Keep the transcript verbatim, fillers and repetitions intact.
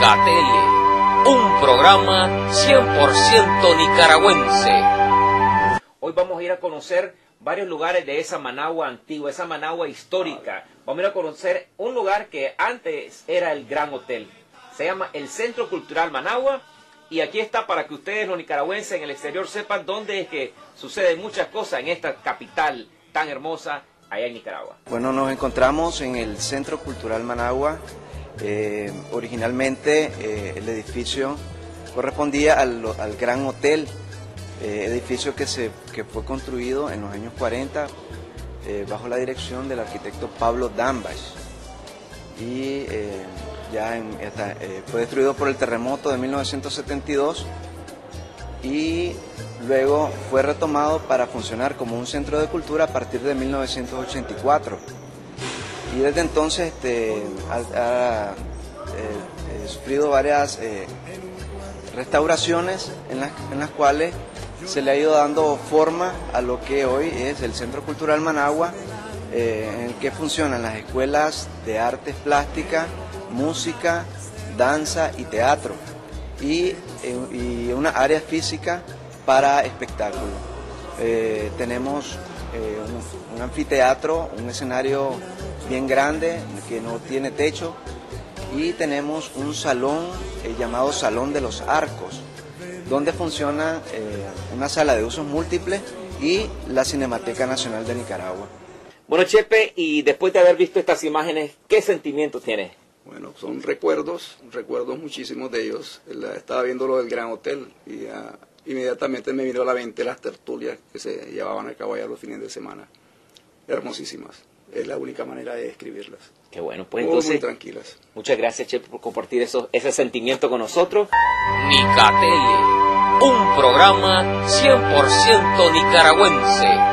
Nicatele, un programa cien por ciento nicaragüense. Hoy vamos a ir a conocer varios lugares de esa Managua antigua, esa Managua histórica. Vamos a ir a conocer un lugar que antes era el Gran Hotel. Se llama el Centro Cultural Managua. Y aquí está para que ustedes, los nicaragüenses en el exterior, sepan dónde es que suceden muchas cosas en esta capital tan hermosa allá en Nicaragua. Bueno, nos encontramos en el Centro Cultural Managua. Eh, originalmente eh, el edificio correspondía al, al Gran Hotel, eh, edificio que, se, que fue construido en los años cuarenta eh, bajo la dirección del arquitecto Pablo Dambach. Y eh, ya en, esta, eh, fue destruido por el terremoto de mil novecientos setenta y dos y luego fue retomado para funcionar como un centro de cultura a partir de mil novecientos ochenta y cuatro. Y desde entonces este, ha, ha eh, sufrido varias eh, restauraciones en las, en las cuales se le ha ido dando forma a lo que hoy es el Centro Cultural Managua, eh, en el que funcionan las escuelas de artes plásticas, música, danza y teatro, y, eh, y una área física para espectáculo. Eh, tenemos eh, un, un anfiteatro, un escenario bien grande que no tiene techo, y tenemos un salón eh, llamado Salón de los Arcos, donde funciona eh, una sala de usos múltiples y la Cinemateca Nacional de Nicaragua. Bueno, Chepe, y después de haber visto estas imágenes, ¿qué sentimientos tienes? Bueno, son recuerdos, recuerdos muchísimos de ellos. Estaba viendo lo del Gran Hotel y uh, inmediatamente me vino a la mente las tertulias que se llevaban a cabo allá los fines de semana. Hermosísimas. Es la única manera de describirlas. Qué bueno, pues muy, entonces... muy tranquilas. Muchas gracias, Chepe, por compartir eso, ese sentimiento con nosotros. Nicatele, un programa cien por ciento nicaragüense.